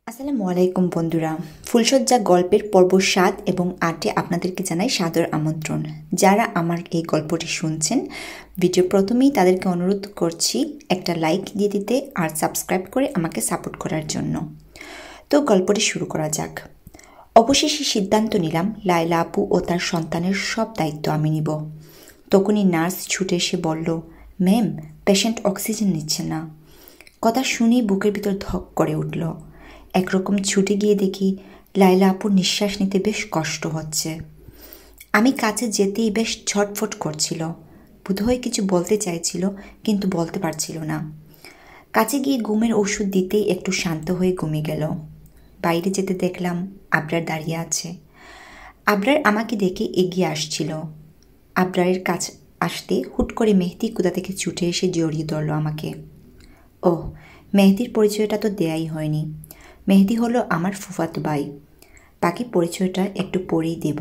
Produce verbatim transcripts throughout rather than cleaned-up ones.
আসসালামু আলাইকুম বন্ধুরা, ফুলশয্যা গল্পের পর্ব সাত এবং আটে আপনাদেরকে জানাই সাদর আমন্ত্রণ। যারা আমার এই গল্পটি শুনছেন, ভিডিও প্রথমেই তাদেরকে অনুরোধ করছি একটা লাইক দিয়ে দিতে আর সাবস্ক্রাইব করে আমাকে সাপোর্ট করার জন্য। তো গল্পটি শুরু করা যাক। অবশেষে সিদ্ধান্ত নিলাম লায়লা আপু ও তার সন্তানের সব দায়িত্ব আমি নিব। তখনই নার্স ছুটে এসে বলল, ম্যাম, পেশেন্ট অক্সিজেন নিচ্ছে না। কথা শুনেই বুকের ভিতর ধক করে উঠল। একরকম ছুটে গিয়ে দেখি লায়লা আপুর নিঃশ্বাস নিতে বেশ কষ্ট হচ্ছে। আমি কাছে যেতেই বেশ ছটফট করছিল। বোধহয় কিছু বলতে চাইছিল, কিন্তু বলতে পারছিল না। কাছে গিয়ে ঘুমের ওষুধ দিতেই একটু শান্ত হয়ে ঘুমিয়ে গেল। বাইরে যেতে দেখলাম আবরার দাঁড়িয়ে আছে। আবরার আমাকে দেখে এগিয়ে আসছিল। আবরারের কাছে আসতে হুট করে মেহেদি কোথা থেকে ছুটে এসে জড়িয়ে ধরল আমাকে। ওহ, মেহেদির পরিচয়টা তো দেয়াই হয়নি। মেহেদি হলো আমার ফুফাতো ভাই। বাকি পরিচয়টা একটু পরেই দেব।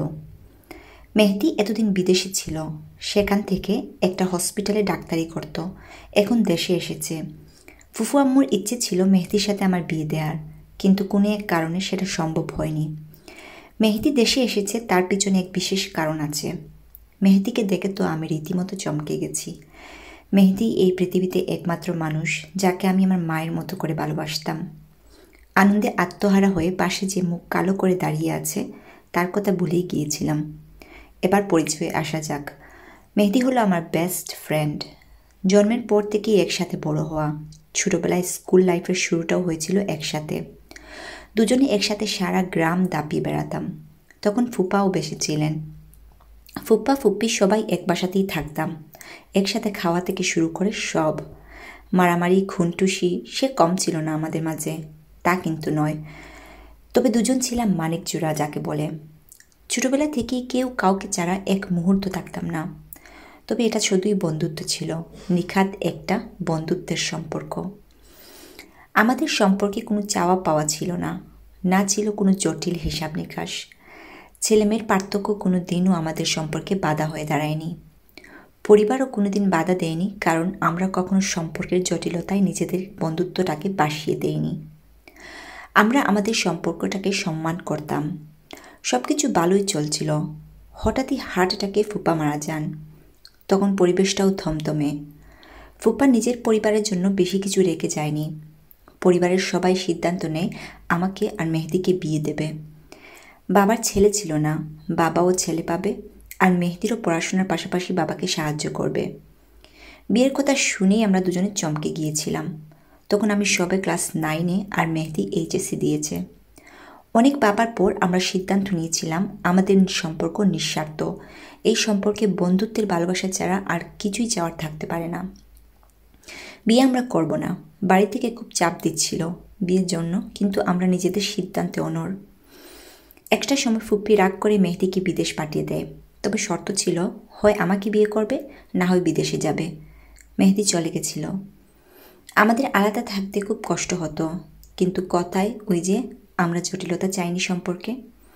মেহেদি এতদিন বিদেশে ছিল। সেখান থেকে একটা হসপিটালে ডাক্তারি করত। এখন দেশে এসেছে। ফুফু আম্মুর ইচ্ছে ছিল মেহেদির সাথে আমার বিয়ে দেওয়ার, কিন্তু কোনো এক কারণে সেটা সম্ভব হয়নি। মেহেদি দেশে এসেছে, তার পিছনে এক বিশেষ কারণ আছে। মেহেদিকে দেখে তো আমি রীতিমতো চমকে গেছি। মেহেদি এই পৃথিবীতে একমাত্র মানুষ যাকে আমি আমার মায়ের মতো করে ভালোবাসতাম। আনন্দে আত্মহারা হয়ে পাশে যে মুখ কালো করে দাঁড়িয়ে আছে তার কথা ভুলেই গিয়েছিলাম। এবার পরিচয়ে আসা যাক। মেহেদি হলো আমার বেস্ট ফ্রেন্ড। জন্মের পর থেকেই একসাথে বড় হওয়া। ছোটোবেলায় স্কুল লাইফের শুরুটাও হয়েছিল একসাথে। দুজনে একসাথে সারা গ্রাম দাপিয়ে বেড়াতাম। তখন ফুপাও বেশি ছিলেন। ফুপ্পা ফুপ্পি সবাই এক বাসাতেই থাকতাম। একসাথে খাওয়া থেকে শুরু করে সব। মারামারি খুনটুসি সে কম ছিল না আমাদের মাঝে, তা কিন্তু নয়। তবে দুজন ছিলাম মানিক জোড়া যাকে বলে। ছোটোবেলা থেকেই কেউ কাউকে ছাড়া এক মুহূর্ত থাকতাম না। তবে এটা শুধুই বন্ধুত্ব ছিল, নিখাত একটা বন্ধুত্বের সম্পর্ক। আমাদের সম্পর্কে কোনো চাওয়া পাওয়া ছিল না, না ছিল কোনো জটিল হিসাব নিকাশ। ছেলেমেয়ের পার্থক্য কোনো দিনও আমাদের সম্পর্কে বাধা হয়ে দাঁড়ায়নি। পরিবারও কোনো দিন বাধা দেয়নি, কারণ আমরা কখনো সম্পর্কের জটিলতায় নিজেদের বন্ধুত্বটাকে বাসিয়ে দেইনি। আমরা আমাদের সম্পর্কটাকে সম্মান করতাম। সব কিছু ভালোই চলছিল। হঠাৎই হার্ট অ্যাটাকে ফুপা মারা যান। তখন পরিবেশটাও থমথমে। ফুপা নিজের পরিবারের জন্য বেশি কিছু রেখে যায়নি। পরিবারের সবাই সিদ্ধান্ত নেয় আমাকে আর মেহেদিকে বিয়ে দেবে। বাবার ছেলে ছিল না, বাবাও ছেলে পাবে, আর মেহেদিরও পড়াশোনার পাশাপাশি বাবাকে সাহায্য করবে। বিয়ের কথা শুনেই আমরা দুজনে চমকে গিয়েছিলাম। তখন আমি সবে ক্লাস নাইনে আর মেহেদি এইচএসসি দিয়েছে। অনেক ভাবার পর আমরা সিদ্ধান্ত নিয়েছিলাম আমাদের সম্পর্ক নিঃস্বার্থ। এই সম্পর্কে বন্ধুত্বের ভালোবাসা ছাড়া আর কিছুই চাওয়ার থাকতে পারে না। বিয়ে আমরা করব না। বাড়ি থেকে খুব চাপ দিচ্ছিল বিয়ের জন্য, কিন্তু আমরা নিজেদের সিদ্ধান্তে অনড়। একটা সময় ফুপ্পি রাগ করে মেহেদিকে বিদেশ পাঠিয়ে দেয়। তবে শর্ত ছিল, হয় আমাকে বিয়ে করবে, না হয় বিদেশে যাবে। মেহেদি চলে গেছিল। আমাদের আলাদা থাকতে খুব কষ্ট হতো, কিন্তু কথায় ওই যে আমরা জটিলতা চাইনি সম্পর্কে।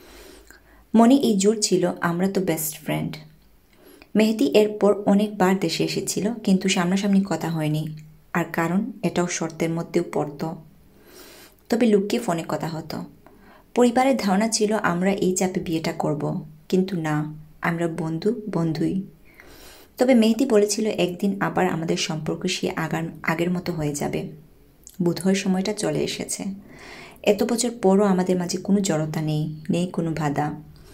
মনে এই জোর ছিল, আমরা তো বেস্ট ফ্রেন্ড। মেহেদি এরপর অনেকবার দেশে এসেছিল, কিন্তু সামনাসামনি কথা হয়নি। আর কারণ এটাও শর্তের মধ্যেও পড়ত। তবে লুকিয়ে ফোনে কথা হতো। পরিবারের ধারণা ছিল আমরা এই চাপে বিয়েটা করব, কিন্তু না, আমরা বন্ধু বন্ধুই। তবে মেহেদি বলেছিল একদিন আবার আমাদের সম্পর্ক সে আগার আগের মতো হয়ে যাবে। বোধহয় সময়টা চলে এসেছে। এত বছর পরও আমাদের মাঝে কোনো জড়তা নেই, নেই কোনো বাধা।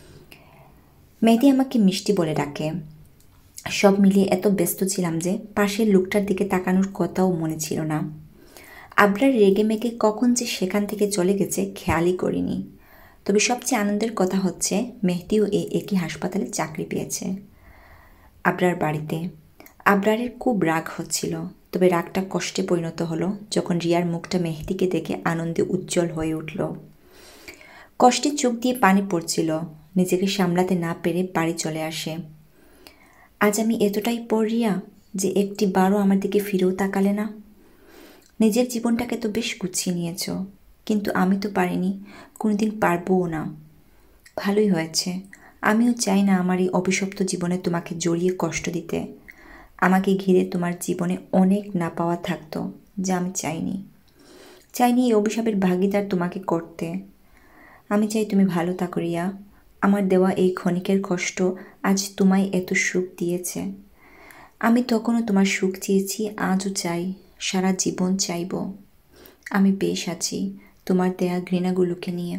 মেহেদি আমাকে মিষ্টি বলে ডাকে। সব মিলিয়ে এত ব্যস্ত ছিলাম যে পাশের লোকটার দিকে তাকানোর কথাও মনে ছিল না। আবরার রেগে মেগে কখন যে সেখান থেকে চলে গেছে খেয়ালই করিনি। তবে সবচেয়ে আনন্দের কথা হচ্ছে মেহেদিও এই একই হাসপাতালে চাকরি পেয়েছে, আবরার বাড়িতে। আবরারের খুব রাগ হচ্ছিল, তবে রাগটা কষ্টে পরিণত হলো যখন রিয়ার মুখটা মেহেদিকে দেখে আনন্দে উজ্জ্বল হয়ে উঠল। কষ্টে চোখ দিয়ে পানি পড়ছিল। নিজেকে সামলাতে না পেরে বাড়ি চলে আসে। আজ আমি এতটাই পর রিয়া যে একটি বারও আমার দিকে ফিরেও তাকালে না। নিজের জীবনটাকে তো বেশ গুছিয়ে নিয়েছ, কিন্তু আমি তো পারিনি, কোনোদিন পারবও না। ভালোই হয়েছে। আমিও চাই না আমার এই অভিশপ্ত জীবনে তোমাকে জড়িয়ে কষ্ট দিতে। আমাকে ঘিরে তোমার জীবনে অনেক না পাওয়া থাকতো, যা আমি চাইনি। চাইনি এই অভিশাপের ভাগিদার তোমাকে করতে। আমি চাই তুমি ভালো থাকো রিয়া। আমার দেওয়া এই ক্ষণিকের কষ্ট আজ তোমায় এত সুখ দিয়েছে। আমি তখনও তোমার সুখ চেয়েছি, আজও চাই, সারা জীবন চাইব। আমি বেশ আছি তোমার দেয়া ঘৃণাগুলোকে নিয়ে।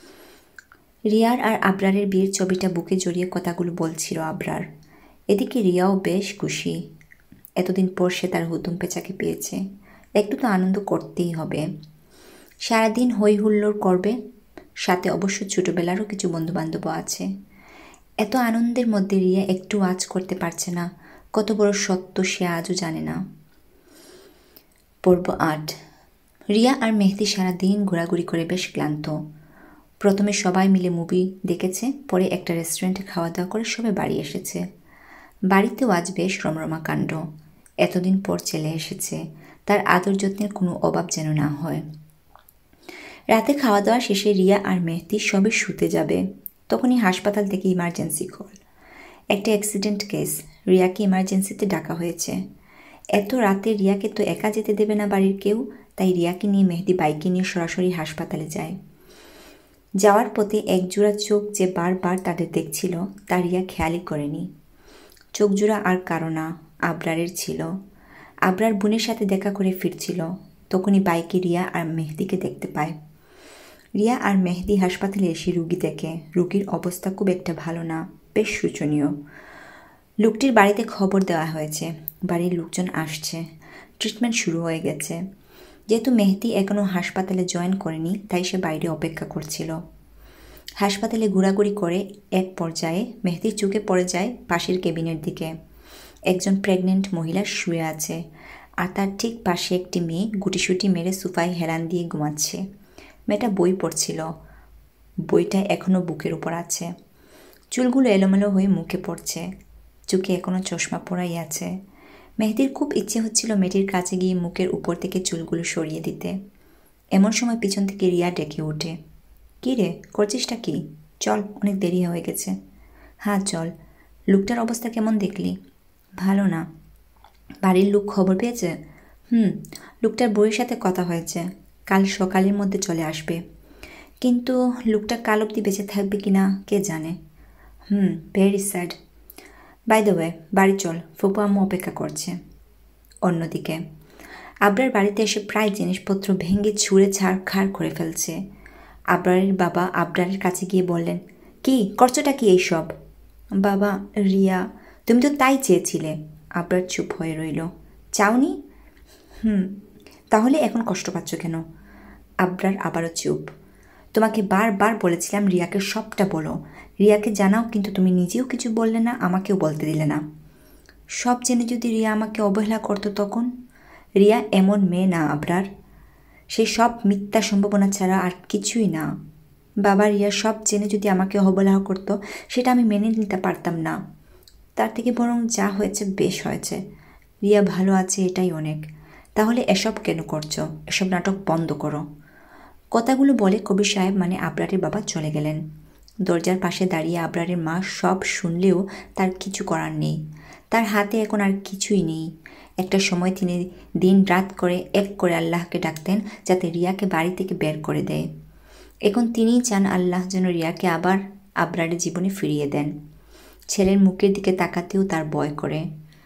রিয়ার আর আবরারের বিয়ের ছবিটা বুকে জড়িয়ে কথাগুলো বলছিল আবরার। এদিকে রিয়াও বেশ খুশি। এতদিন পর সে তার হুতুম পেঁচাকে পেয়েছে, একটু তো আনন্দ করতেই হবে। সারাদিন হই হুল্লোড় করবে, সাথে অবশ্য ছোটোবেলারও কিছু বন্ধুবান্ধবও আছে। এত আনন্দের মধ্যে রিয়া একটু আজ করতে পারছে না, কত বড় সত্য সে আজও জানে না। পর্ব আট। রিয়া আর মেহেদি সারাদিন ঘোরাঘুরি করে বেশ ক্লান্ত। প্রথমে সবাই মিলে মুভি দেখেছে, পরে একটা রেস্টুরেন্টে খাওয়া দাওয়া করে সবাই বাড়ি এসেছে। বাড়িতেও আজ বেশ রমরমা কাণ্ড। এতদিন পর ছেলে এসেছে, তার আদর যত্নের কোনো অভাব যেন না হয়। রাতে খাওয়া দাওয়া শেষে রিয়া আর মেহেদি সবে শুতে যাবে, তখনই হাসপাতাল থেকে ইমার্জেন্সি কল। একটা অ্যাক্সিডেন্ট কেস, রিয়াকে ইমার্জেন্সিতে ডাকা হয়েছে। এত রাতে রিয়াকে তো একা যেতে দেবে না বাড়ির কেউ, তাই রিয়াকে নিয়ে মেহেদি বাইকে নিয়ে সরাসরি হাসপাতালে যায়। যাওয়ার পথে একজোড়া চোখ যে বারবার তাদের দেখছিল তা রিয়া খেয়ালই করেনি। চোখজোড়া আর কারো না, আবরারের ছিল। আবরার বোনের সাথে দেখা করে ফিরছিল, তখনই বাইকে রিয়া আর মেহেদিকে দেখতে পায়। রিয়া আর মেহেদি হাসপাতালে এসে রুগী দেখে। রুগীর অবস্থা খুব একটা ভালো না, বেশ শোচনীয়। লোকটির বাড়িতে খবর দেওয়া হয়েছে, বাড়ির লোকজন আসছে, ট্রিটমেন্ট শুরু হয়ে গেছে। যেহেতু মেহেদি এখনও হাসপাতালে জয়েন করেনি, তাই সে বাইরে অপেক্ষা করছিল। হাসপাতালে ঘোরাঘুরি করে এক পর্যায়ে মেহেদির চোখে পড়ে যায় পাশের কেবিনের দিকে। একজন প্রেগনেন্ট মহিলা শুয়ে আছে, আর তার ঠিক পাশে একটি মেয়ে গুটিসুটি মেরে সোফায় হেলান দিয়ে ঘুমাচ্ছে। মেয়েটা বই পড়ছিল, বইটা এখনও বুকের উপর আছে। চুলগুলো এলোমেলো হয়ে মুখে পড়ছে, চোখে এখনও চশমা পরাই আছে। মেহেদির খুব ইচ্ছে হচ্ছিল মেয়েটির কাছে গিয়ে মুখের উপর থেকে চুলগুলো সরিয়ে দিতে। এমন সময় পিছন থেকে রিয়া ডেকে ওঠে, কী রে, করছিসটা কি? চল, অনেক দেরি হয়ে গেছে। হ্যাঁ চল। লোকটার অবস্থা কেমন দেখলি? ভালো না। বাড়ির লোক খবর পেয়েছে? হুম, লোকটার বউয়ের সাথে কথা হয়েছে, কাল সকালের মধ্যে চলে আসবে। কিন্তু লোকটা কাল অবধি বেঁচে থাকবে কি না কে জানে। Hmm, very sad. By the way, বাড়ি চল, ফুপু আম্মু অপেক্ষা করছে। অন্যদিকে আবরার বাড়িতে এসে প্রায় জিনিসপত্র ভেঙে ছুঁড়ে ছাড়খাড় করে ফেলছে। আবরারের বাবা আবরারের কাছে গিয়ে বললেন, কি করছোটা কি এইসব? বাবা, রিয়া, তুমি তো তাই চেয়েছিলে। আবরার চুপ হয়ে রইল। চাওনি? হুম, তাহলে এখন কষ্ট পাচ্ছ কেন? আবরার আবারও চুপ। তোমাকে বারবার বলেছিলাম রিয়াকে সবটা বলো, রিয়াকে জানাও, কিন্তু তুমি নিজেও কিছু বললে না, আমাকেও বলতে দিলে না। সব জেনে যদি রিয়া আমাকে অবহেলা করতো তখন? রিয়া এমন মেয়ে না আবরার, সে সব মিথ্যা সম্ভাবনা ছাড়া আর কিছুই না। বাবা, রিয়া সব জেনে যদি আমাকে অবহেলা করতো সেটা আমি মেনে নিতে পারতাম না। তার থেকে বরং যা হয়েছে বেশ হয়েছে, রিয়া ভালো আছে, এটাই অনেক। তাহলে এসব কেন করছো? এসব নাটক বন্ধ করো। কথাগুলো বলে কবির সাহেব মানে আবরারের বাবা চলে গেলেন। দরজার পাশে দাঁড়িয়ে আবরারের মা সব শুনলেও তার কিছু করার নেই। তার হাতে এখন আর কিছুই নেই। একটা সময় তিনি দিন রাত করে এক করে আল্লাহকে ডাকতেন যাতে রিয়াকে বাড়ি থেকে বের করে দেয়। এখন তিনিই চান আল্লাহ যেন রিয়াকে আবার আবরারের জীবনে ফিরিয়ে দেন। ছেলের মুখের দিকে তাকাতেও তার ভয় করে।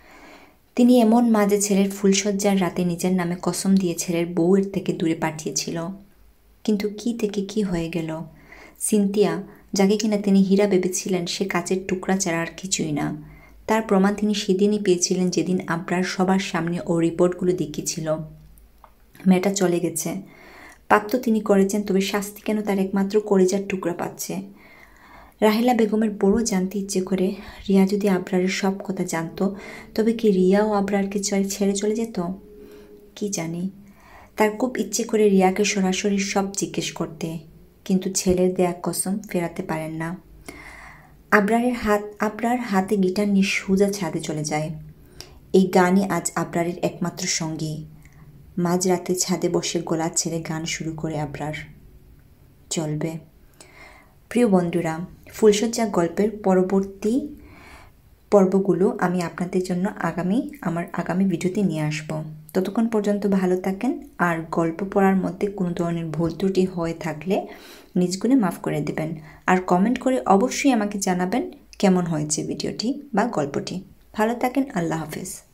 তিনি এমন মাঝে ছেলের ফুলশয্যার রাতে নিজের নামে কসম দিয়ে ছেলের বউয়ের থেকে দূরে পাঠিয়েছিল। কিন্তু কি থেকে কি হয়ে গেল? সিনথিয়া, যাকে কিনা তিনি হীরা ভেবেছিলেন, সে কাচের টুকরা ছাড়া আর কিছুই না। তার প্রমাণ তিনি সেদিনই পেয়েছিলেন যেদিন আবরার সবার সামনে ও রিপোর্টগুলো দেখিয়েছিল। মেয়েটা চলে গেছে, পাপ তো তিনি করেছেন, তবে শাস্তি কেন তার একমাত্র কলিজার টুকরা পাচ্ছে? রাহেলা বেগমের বড় জানতে ইচ্ছে করে, রিয়া যদি আবরারের সব কথা জানতো তবে কি রিয়াও আবরারকে ছেড়ে চলে যেত? কি জানি। তার খুব ইচ্ছে করে রিয়াকে সরাসরি সব জিজ্ঞেস করতে, কিন্তু ছেলের দেয়া কসম ফেরাতে পারেন না। আবরারের হাত আবরার হাতে গিটার নিয়ে সোজা ছাদে চলে যায়। এই গানই আজ আবরারের একমাত্র সঙ্গী। মাঝরাতে ছাদে বসে গলা ছেড়ে গান শুরু করে আবরার। চলবে। প্রিয় বন্ধুরা, ফুলশয্যা গল্পের পরবর্তী পর্বগুলো আমি আপনাদের জন্য আগামী আমার আগামী ভিডিওতে নিয়ে আসব। ততক্ষণ পর্যন্ত ভালো থাকেন। আর গল্প পড়ার মধ্যে কোনো ধরনের ভুল ত্রুটি হয়ে থাকলে নিজ গুণে মাফ করে দেবেন। আর কমেন্ট করে অবশ্যই আমাকে জানাবেন কেমন হয়েছে ভিডিওটি বা গল্পটি। ভালো থাকেন। আল্লাহ হাফেজ।